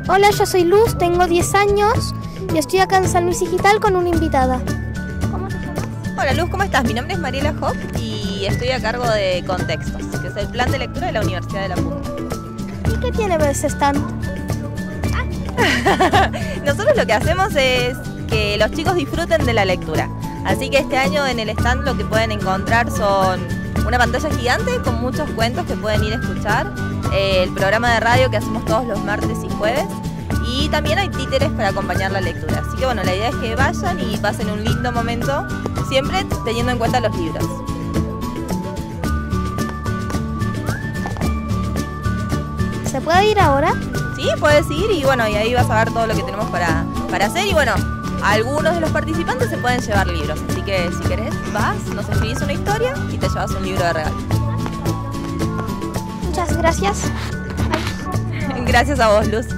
Hola, yo soy Luz, tengo 10 años y estoy acá en San Luis Digital con una invitada. ¿Cómo te llamas? Hola Luz, ¿cómo estás? Mi nombre es Mariela Hopp y estoy a cargo de Contextos, que es el plan de lectura de la Universidad de La Punta. ¿Y qué tiene ese stand? Nosotros lo que hacemos es que los chicos disfruten de la lectura. Así que este año en el stand lo que pueden encontrar son una pantalla gigante con muchos cuentos que pueden ir a escuchar, el programa de radio que hacemos todos los martes y jueves, y también hay títeres para acompañar la lectura. Así que bueno, la idea es que vayan y pasen un lindo momento, siempre teniendo en cuenta los libros. ¿Se puede ir ahora? Sí, puedes ir y bueno, y ahí vas a ver todo lo que tenemos para hacer y bueno, algunos de los participantes se pueden llevar libros, así que si querés vas, nos escribís una historia y te llevas un libro de regalo. Muchas gracias. Gracias a vos, Luz.